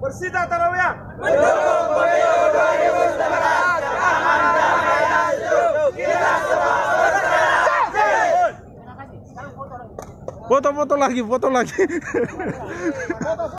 Persita Tarawih. Mendukung Pemilu 2019 yang aman, damai, dan sejuk. Kita semua bergerak. Foto lagi.